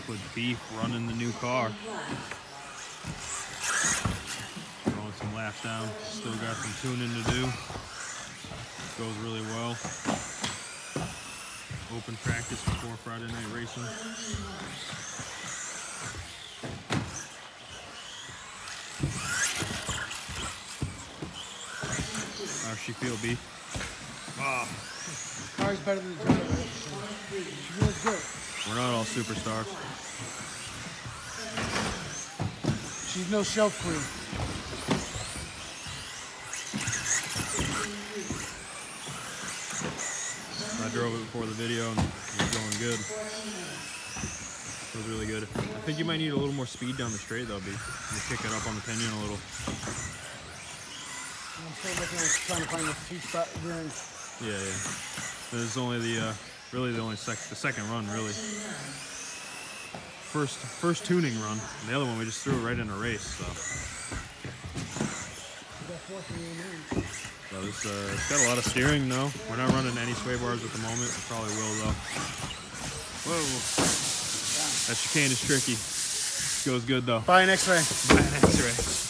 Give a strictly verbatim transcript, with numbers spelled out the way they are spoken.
with beef running the new car. Throwing some laps down. Still got some tuning to do. Goes really well. Open practice before Friday night racing. How's she feel, B? Ah. The car's better than the driver. She feels good. We're not all superstars. She's no shelf queen. I drove it before the video and it was going good. It was really good. I think you might need a little more speed down the straight though, B. You kick it up on the pinion a little. I'm still looking at trying to find the two spot during. Yeah, yeah. This is only the, uh, really the only sec the second run, really. First, first tuning run. And the other one we just threw it right in a race. So, so this, uh, it's got a lot of steering. No, we're not running any sway bars at the moment. We probably will though. Whoa, that chicane is tricky. Goes good though. Buy an X-ray. Buy an X-ray.